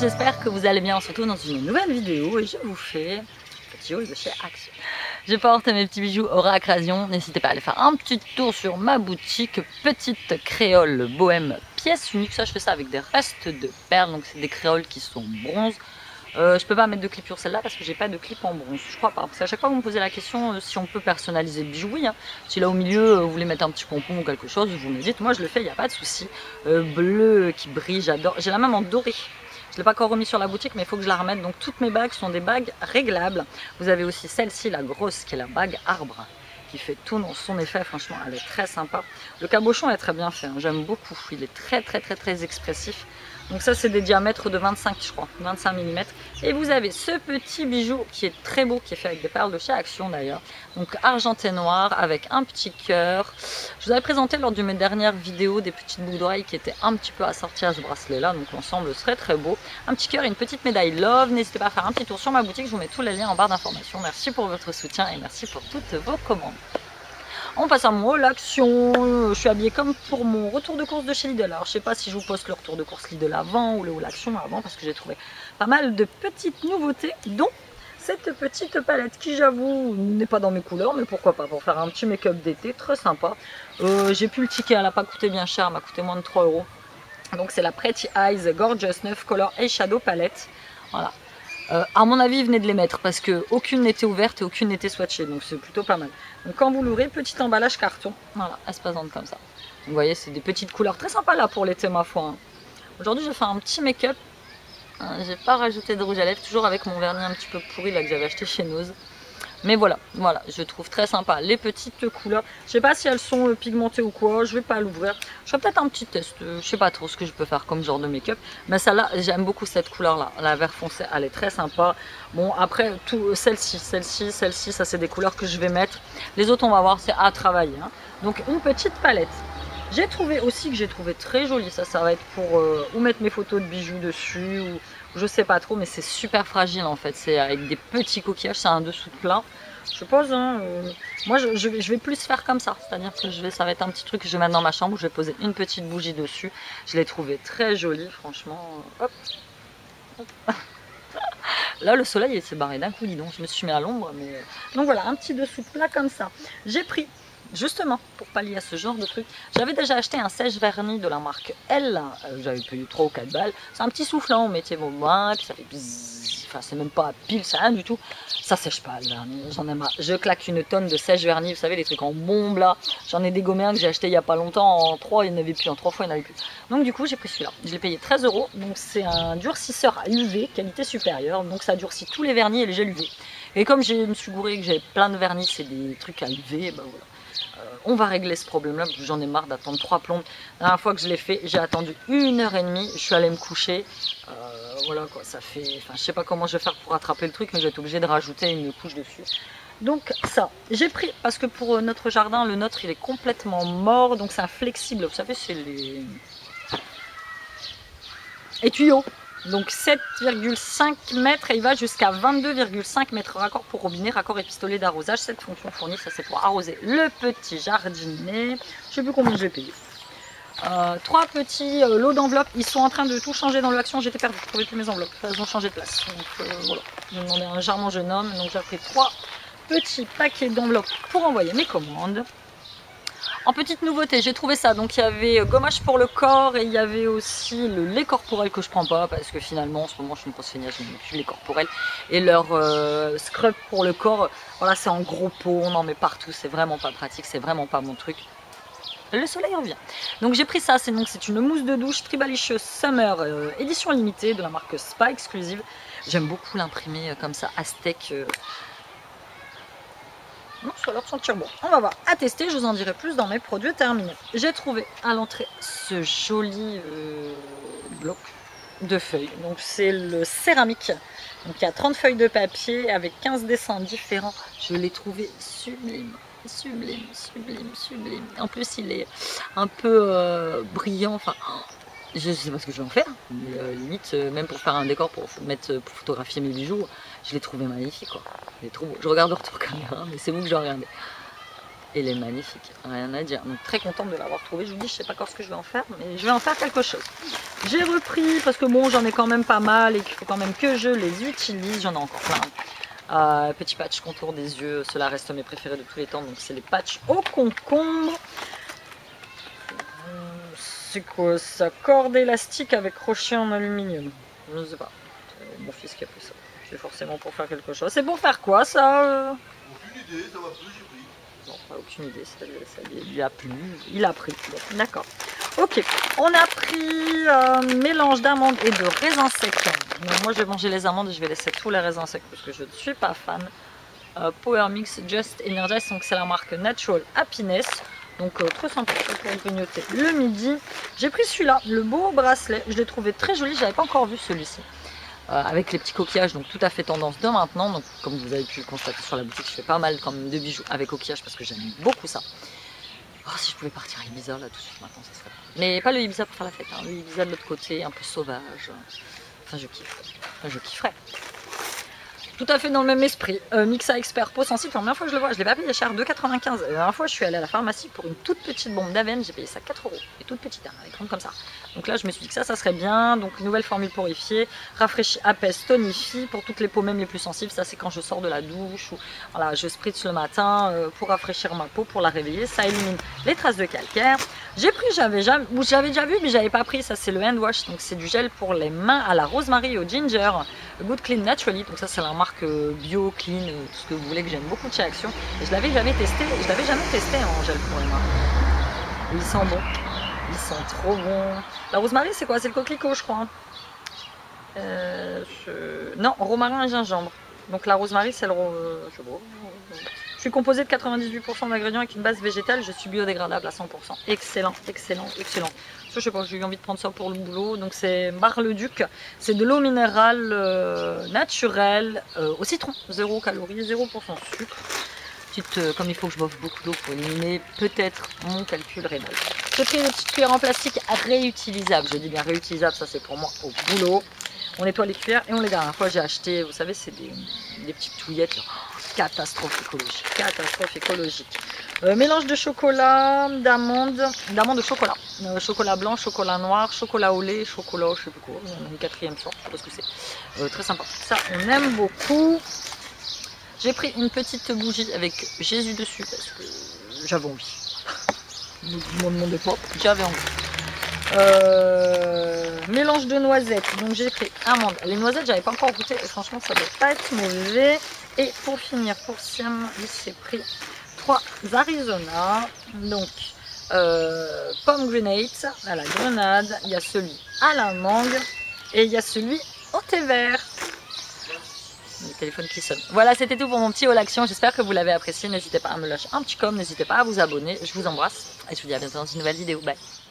j'espère que vous allez bien. On se retrouve dans une nouvelle vidéo et je vous fais un petit haul de chez Action. Je porte mes petits bijoux Aura Accrasion. N'hésitez pas à aller faire un petit tour sur ma boutique Petite Créole Bohème pièce unique. Ça, je fais ça avec des restes de perles, donc c'est des créoles qui sont bronze. Je peux pas mettre de clip sur celle-là parce que j'ai pas de clip en bronze, je crois pas. Parce qu'à chaque fois vous me posez la question si on peut personnaliser le bijou, oui. Hein. Si là au milieu vous voulez mettre un petit pompon ou quelque chose, vous me dites, moi je le fais, il n'y a pas de souci. Bleu qui brille, j'adore. J'ai la même en doré. Je ne l'ai pas encore remis sur la boutique, mais il faut que je la remette. Donc toutes mes bagues sont des bagues réglables. Vous avez aussi celle-ci, la grosse, qui est la bague arbre, qui fait tout son effet. Franchement, elle est très sympa. Le cabochon est très bien fait, hein. J'aime beaucoup. Il est très expressif. Donc ça, c'est des diamètres de 25, je crois, 25 mm. Et vous avez ce petit bijou qui est très beau, qui est fait avec des perles de chez Action d'ailleurs. Donc argenté noir avec un petit cœur. Je vous avais présenté lors de mes dernières vidéos des petites boucles d'oreilles qui étaient un petit peu assorties à ce bracelet-là. Donc l'ensemble serait très beau. Un petit cœur et une petite médaille Love. N'hésitez pas à faire un petit tour sur ma boutique. Je vous mets tous les liens en barre d'informations. Merci pour votre soutien et merci pour toutes vos commandes. On passe à mon haul Action. Je suis habillée comme pour mon retour de course de chez Lidl. Alors je sais pas si je vous poste le retour de course Lidl avant ou le haul Action avant parce que j'ai trouvé pas mal de petites nouveautés, dont cette petite palette qui, j'avoue, n'est pas dans mes couleurs, mais pourquoi pas, pour faire un petit make-up d'été, très sympa. J'ai pu le ticket, elle n'a pas coûté bien cher, elle m'a coûté moins de 3 €. Donc c'est la Pretty Eyes Gorgeous 9 Color Eyeshadow Palette. Voilà. À mon avis, venez de les mettre parce qu'aucune n'était ouverte et aucune n'était swatchée, donc c'est plutôt pas mal. Donc quand vous l'ouvrez, petit emballage carton, voilà, elle se présente comme ça. Donc, vous voyez, c'est des petites couleurs très sympas là pour l'été, ma foi. Hein. Aujourd'hui, je vais faire un petit make-up. J'ai pas rajouté de rouge à lèvres, toujours avec mon vernis un petit peu pourri là que j'avais acheté chez Nose. Mais voilà, je trouve très sympa les petites couleurs. Je sais pas si elles sont pigmentées ou quoi, je vais pas l'ouvrir. Je ferai peut-être un petit test, je sais pas trop ce que je peux faire comme genre de make-up. Mais celle-là, j'aime beaucoup cette couleur-là, la vert foncé, elle est très sympa. Bon, après, celle-ci, ça c'est des couleurs que je vais mettre. Les autres, on va voir, c'est à travailler. Hein. Donc une petite palette. J'ai trouvé aussi que j'ai trouvé très joli, ça va être pour ou mettre mes photos de bijoux dessus, ou je sais pas trop, mais c'est super fragile en fait, c'est avec des petits coquillages, c'est un dessous de plat. Je pose, hein, moi je vais plus faire comme ça, c'est-à-dire que ça va être un petit truc que je vais mettre dans ma chambre, où je vais poser une petite bougie dessus. Je l'ai trouvé très joli, franchement, hop, hop. Là le soleil il s'est barré d'un coup, dis donc, je me suis mis à l'ombre, mais... Donc voilà, un petit dessous de plat comme ça. J'ai pris... Justement, pour pallier à ce genre de truc, j'avais déjà acheté un sèche-vernis de la marque L, j'avais payé 3 ou 4 balles. C'est un petit soufflant, vous mettez vos mains, puis ça fait bzzz, enfin c'est même pas à pile, c'est rien du tout. Ça sèche pas le vernis, j'en ai marre. Je claque une tonne de sèche-vernis, vous savez, les trucs en bombe là. J'en ai dégommé un que j'ai acheté il y a pas longtemps, en 3 il n'y en avait plus, en 3 fois il n'y en avait plus. Donc du coup j'ai pris celui-là, je l'ai payé 13 €, donc c'est un durcisseur à UV, qualité supérieure, donc ça durcit tous les vernis et les gels UV. Et comme je me suis gouré que j'avais plein de vernis, c'est des trucs à UV, ben voilà. On va régler ce problème-là, parce que j'en ai marre d'attendre 3 plombes. La dernière fois que je l'ai fait, j'ai attendu 1h30, je suis allée me coucher. Voilà quoi, ça fait... Enfin, je sais pas comment je vais faire pour rattraper le truc, mais j'ai été obligée de rajouter une couche dessus. Donc ça, j'ai pris, parce que pour notre jardin, le nôtre, il est complètement mort, donc c'est un flexible, vous savez, c'est les tuyaux. Donc 7,5 mètres et il va jusqu'à 22,5 mètres. Raccord pour robinet, raccord et pistolet d'arrosage. Cette fonction fournie, ça c'est pour arroser le petit jardinet. Je sais plus combien j'ai payé. 3 petits lots d'enveloppes. Ils sont en train de tout changer dans l'Action. J'étais perdue, je ne trouvais plus mes enveloppes. Elles ont changé de place. Donc voilà. J'ai demandé à un charmant jeune homme. Donc j'ai pris 3 petits paquets d'enveloppes pour envoyer mes commandes. En petite nouveauté, j'ai trouvé ça, donc il y avait gommage pour le corps et il y avait aussi le lait corporel que je prends pas parce que finalement en ce moment je suis une grosse feignasse, je ne mets plus le lait corporel et leur scrub pour le corps, voilà c'est en gros pot, on en met partout, c'est vraiment pas pratique, c'est vraiment pas mon truc. Le soleil revient. Donc j'ai pris ça, c'est une mousse de douche Tribalicious Summer édition limitée de la marque Spa Exclusive. J'aime beaucoup l'imprimer comme ça, Aztec. Non, ça a l'air de sentir bon. On va voir, à tester, je vous en dirai plus dans mes produits terminés. J'ai trouvé à l'entrée ce joli bloc de feuilles. Donc c'est le céramique. Donc il y a 30 feuilles de papier avec 15 dessins différents. Je l'ai trouvé sublime. Sublime. En plus il est un peu brillant. Enfin, je sais pas ce que je vais en faire. Mais, limite, même pour faire un décor, pour photographier mes bijoux, je l'ai trouvé magnifique quoi. Il est trop beau. Je regarde le retour caméra, mais c'est vous que je regardais. Elle est magnifique, rien à dire. Donc très contente de l'avoir trouvée. Je vous dis, je sais pas encore ce que je vais en faire, mais je vais en faire quelque chose. J'ai repris, parce que bon, j'en ai quand même pas mal et qu'il faut quand même que je les utilise. J'en ai encore plein. Petit patch contour des yeux, cela reste mes préférés de tous les temps. Donc c'est les patchs au concombre. C'est quoi ça? Corde élastique avec crochet en aluminium. Je ne sais pas. C'est mon fils qui a pris ça. C'est forcément pour faire quelque chose. C'est pour faire quoi ça? Aucune idée, ça m'a plu, j'ai pris. Non, pas aucune idée, ça lui a plu. Il a pris. Bon, d'accord. Ok, on a pris mélange d'amandes et de raisins secs. Donc, moi je vais manger les amandes et je vais laisser tous les raisins secs parce que je ne suis pas fan. Power Mix Just Energize, donc c'est la marque Natural Happiness. Donc trop sympa pour grignoter le midi. J'ai pris celui-là, le beau bracelet. Je l'ai trouvé très joli, je n'avais pas encore vu celui-ci. Avec les petits coquillages, donc tout à fait tendance de maintenant. Donc comme vous avez pu le constater sur la boutique, je fais pas mal quand même de bijoux avec coquillages parce que j'aime beaucoup ça. Oh, si je pouvais partir à Ibiza là tout de suite maintenant, ça serait bien. Mais pas le Ibiza pour faire la fête, hein. Le Ibiza de l'autre côté, un peu sauvage. Enfin je kiffe. Enfin, je kifferais. Tout à fait dans le même esprit. Mixa Expert peau sensible, la première fois que je le vois, je l'ai pas payé cher, 2,95. La dernière fois, je suis allée à la pharmacie pour une toute petite bombe d'Aven, j'ai payé ça 4 €. Et toute petite, hein, avec grande comme ça. Donc là, je me suis dit que ça serait bien. Donc, nouvelle formule purifiée, rafraîchit, apaise, tonifie pour toutes les peaux, même les plus sensibles. Ça, c'est quand je sors de la douche ou voilà, je spritz le matin pour rafraîchir ma peau, pour la réveiller. Ça élimine les traces de calcaire. J'ai pris, j'avais déjà vu, mais j'avais pas pris. Ça, c'est le hand wash. Donc, c'est du gel pour les mains à la rosemary et au ginger. Good Clean Naturally. Donc, ça, c'est la marque bio, clean, tout ce que vous voulez, que j'aime beaucoup de chez Action. Et je l'avais jamais testé, en gel pour les mains. Et ils sont bons, ils sont trop bons. La rosemary c'est quoi? C'est le coquelicot je crois. Non, romarin et gingembre. Donc la rosemary c'est le... Je suis composée de 98% d'ingrédients avec une base végétale, je suis biodégradable à 100%. Excellent, excellent, excellent. Je sais pas, j'ai eu envie de prendre ça pour le boulot. Donc c'est Bar-le-Duc, c'est de l'eau minérale naturelle au citron, 0 calories, 0% sucre. Comme il faut que je boive beaucoup d'eau pour éliminer peut-être mon calcul rénal. J'ai pris des petites cuillères en plastique réutilisables. Je dis bien réutilisables, ça c'est pour moi au boulot. On nettoie les cuillères et on les garde. La dernière fois j'ai acheté, vous savez, c'est des petites touillettes. Catastrophe écologique. Catastrophe écologique. Mélange de chocolat, d'amandes au chocolat. Chocolat blanc, chocolat noir, chocolat au lait, chocolat, je sais plus quoi. On a une quatrième sorte, je sais pas ce que c'est. Très sympa. Ça, on aime beaucoup. J'ai pris une petite bougie avec Jésus dessus parce que j'avais envie. Ne me demandez pas, j'avais envie. Mélange de noisettes, donc j'ai pris amandes. Les noisettes, j'avais pas encore goûté et franchement, ça doit pas être mauvais. Et pour finir, pour Siam, j'ai pris 3 Arizona. Donc, pomme grenade à la grenade. Il y a celui à la mangue et il y a celui au thé vert. Le téléphone qui sonne. Voilà, c'était tout pour mon petit haul action. J'espère que vous l'avez apprécié. N'hésitez pas à me lâcher un petit com, n'hésitez pas à vous abonner. Je vous embrasse et je vous dis à bientôt dans une nouvelle vidéo. Bye.